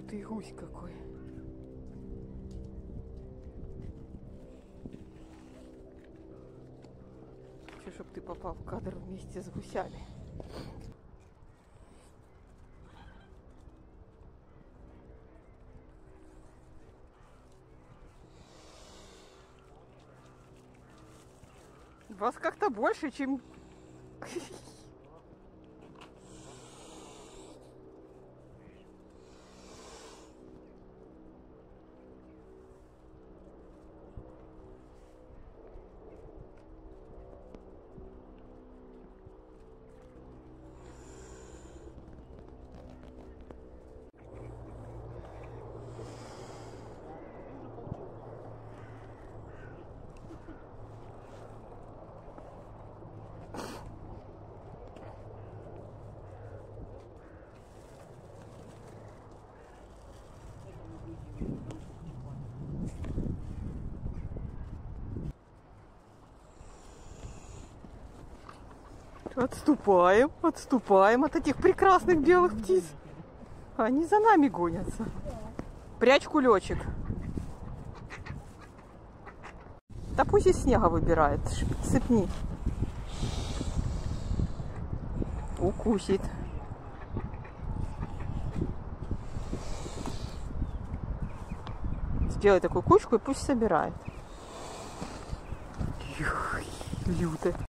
ты, гусь какой. Хочу, чтобы ты попал в кадр вместе с гусями. Вас как-то больше, чем... Отступаем, отступаем от этих прекрасных белых птиц. Они за нами гонятся. Прячь кулечек. Да пусть из снега выбирает. Цепни. Укусит. Сделай такую кучку и пусть собирает. Люто.